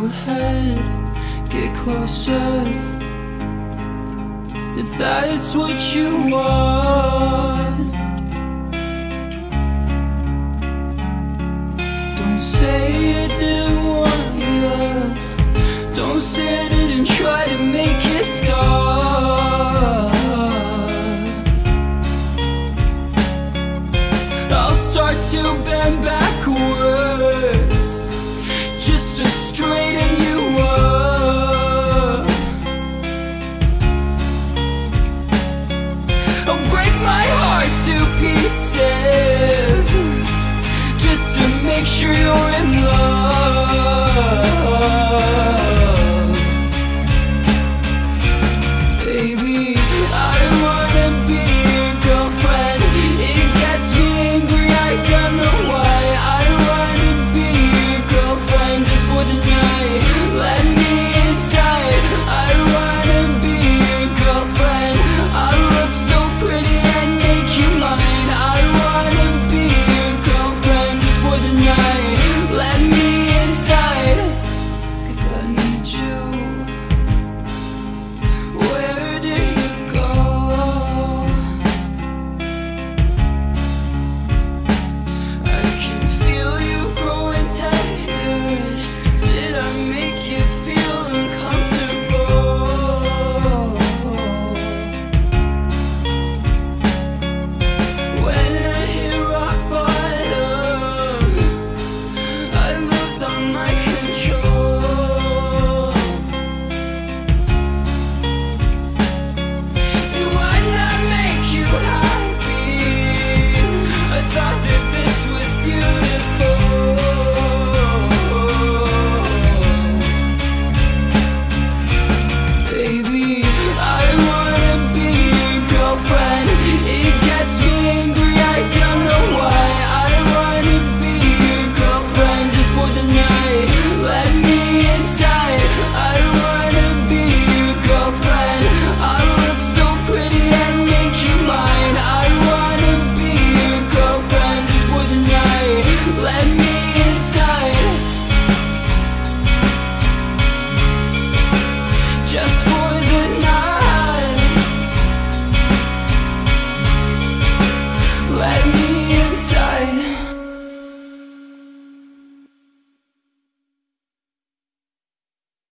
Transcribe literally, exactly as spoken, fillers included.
ahead, get closer, if that's what you want. Don't say you didn't want you. Don't say I didn't try to make it stop. I'll start to bend backwards just to straighten you up. I'll break my heart to pieces just to make sure you're in love. Baby, I wanna be your girlfriend. It gets me angry, I don't know why. I wanna be your girlfriend just for the night. Let me inside. I wanna be your girlfriend. I look so pretty and make you mine. I wanna be your girlfriend just for the night. Let me inside, 'cause I need you. Where did you go? I can feel you growing tired. Did I make you feel uncomfortable? When I hit rock bottom, I lose all my control. Do I not make you happy? I thought that this was beautiful. Baby, I wanna be your girlfriend. It gets me angry, I don't know why. I wanna be your girlfriend just for the night. Let me inside. I wanna be your girlfriend. I look so pretty and make you mine. I wanna be your girlfriend just for the night. Let me inside. Just for